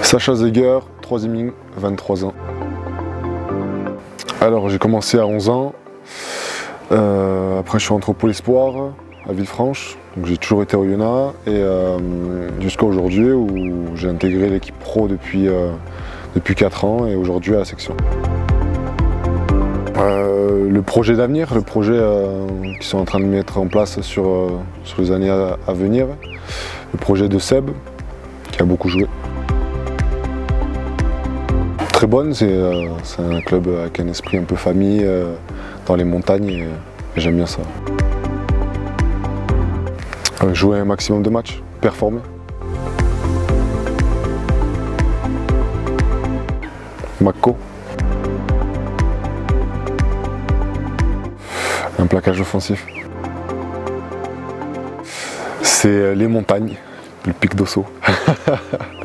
Sacha Zeger, 3e ligne, 23 ans. Alors j'ai commencé à 11 ans, après je suis rentré au Pôle Espoir à Villefranche, donc j'ai toujours été au Oyonnax et jusqu'à aujourd'hui où j'ai intégré l'équipe pro depuis 4 ans et aujourd'hui à la section. Le projet d'avenir, le projet qu'ils sont en train de mettre en place sur les années à venir, le projet de Seb qui a beaucoup joué. Très bonne, c'est un club avec un esprit un peu famille dans les montagnes et j'aime bien ça. Jouer un maximum de matchs, performer. Mako. Un plaquage offensif. C'est les montagnes, le pic d'Osso.